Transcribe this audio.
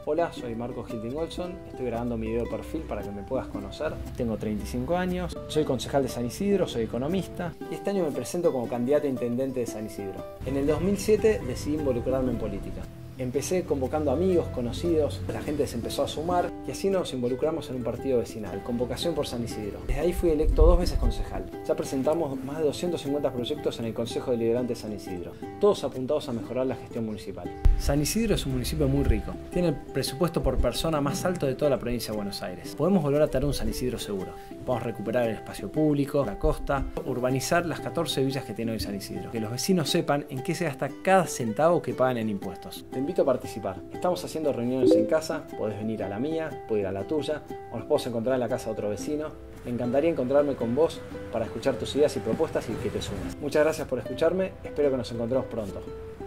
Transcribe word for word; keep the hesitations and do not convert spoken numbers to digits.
Hola, soy Marco Hilting Olson, estoy grabando mi video de perfil para que me puedas conocer. Tengo treinta y cinco años, soy concejal de San Isidro, soy economista y este año me presento como candidato a intendente de San Isidro. En el dos mil siete decidí involucrarme en política. Empecé convocando amigos, conocidos, la gente se empezó a sumar y así nos involucramos en un partido vecinal, Convocación por San Isidro. Desde ahí fui electo dos veces concejal. Ya presentamos más de doscientos cincuenta proyectos en el Consejo Deliberante de San Isidro, todos apuntados a mejorar la gestión municipal. San Isidro es un municipio muy rico, tiene el presupuesto por persona más alto de toda la provincia de Buenos Aires. Podemos volver a tener un San Isidro seguro. Podemos recuperar el espacio público, la costa, urbanizar las catorce villas que tiene hoy San Isidro. Que los vecinos sepan en qué se gasta cada centavo que pagan en impuestos. Te invito a participar. Estamos haciendo reuniones en casa, podés venir a la mía, podés ir a la tuya, o nos podés encontrar en la casa de otro vecino. Me encantaría encontrarme con vos para escuchar tus ideas y propuestas y que te sumes. Muchas gracias por escucharme, espero que nos encontremos pronto.